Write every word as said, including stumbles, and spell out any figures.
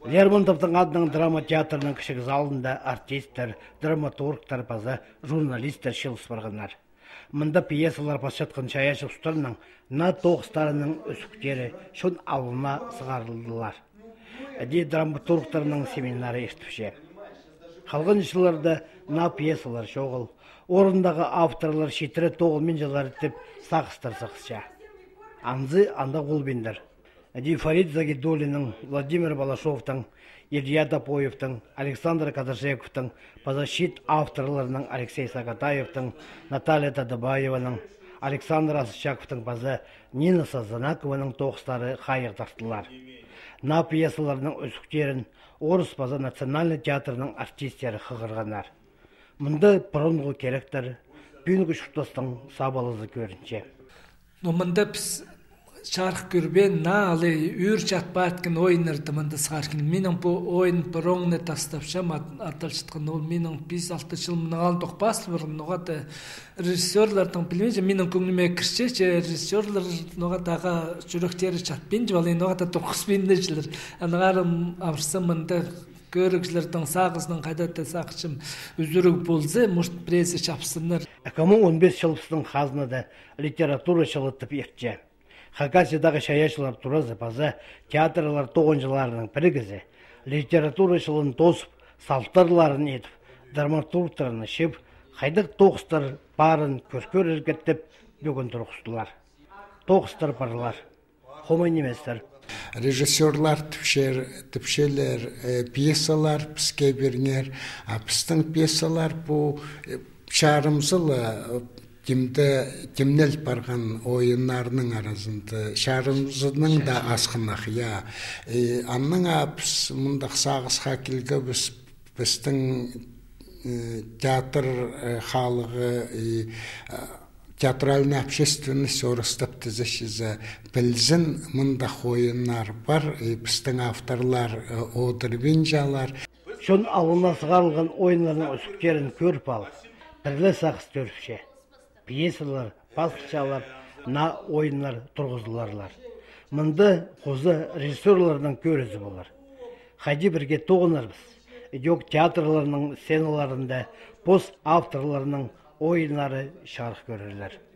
Лермонтовтың адының драма театрының кішік залында артисттер, драматургтар, база, журналисттер шылыс барғанар. Мында пьесалар басшатқан шаяшы ұстарының на тоғыстарының өсіктері шын алына сығарылдылар. Әде драматургтарының семинары естіпше. Қалған жыларда на пьесалар шоғыл. Орындағы авторлар шетірі тоғылмен жылар етіп сақыстар сақысша. Анзы анда қолбендір. Әде Фарид Загидуллинның, Владимир Балашовтың, Илья Топоевтың, Александр Кадашековтың, позащит авторларының Алексей Сагатаевтың, Наталья Тадыбаеваның, Александр Асычаковтың базы Нина Сазанакованың тоғыстары қайық тартылар. На пьесаларының өсіктерін орыс база национальный театрының артистері қығырғанар. Мұнда бұрынғы керектер, бүйінгі шұқтастың сабалызы көрінше. Но мұнда біз шарх көрбен на алы үйір жатпайтын ойынырды мұнда сағарқын. Менің бұл ойын бұрыңны тастапшам аталшытқан ол менің бес алты жыл мұның алын тоқпасы бұрын. Оғады режиссерлардың білмейді, менің көңіліме кіршеше режиссерлар оғадағы жүректері жатпен жуалайын, оғада тоқыс бенде жылыр. Анығарым авырса мұнда көрікшілердің сағызының қайдаты сақшым үзірік болзы, мұшт біресі шапсыныр. екі мың он бес жылыстың қазынады литература шылытып ертше. Хакасиядағы шаяшылар туразы база театрлар тоғынжыларының бірігізі, литература шылын тосып, салттарларын етіп, драматургтарыны шеп, қайдық тоғыстар барын көркөр әргеттіп бүгін тұрғыстылар. Тоғыстар барлар, хомын еместер. Режиссерлар тіпшелер, пьесалар піске бернер, а пістің пьесалар бұл шарымзылы Темнел барған ойынарының арасында шарымызының да асқынақ, я. Анның апыс мұндақ сағысқа келгі біздің театр халығы, театральный общественность орыстап тізішізі білзін мұндақ ойынар бар, біздің авторлар одырбен жалар. Шын алына сығарылған ойынлардың өсіктерін көріп алып, бірлі сақыс көріпше. Пьесалар, пасылшалар, на ойынлар тұрғызыларлар. Мұнда қозы режиссерларының көрізі болар. Қайды бірге тоғынарбыз. Жоқ театрларының сценаларында пост авторларының ойынлары шарық көрерлер.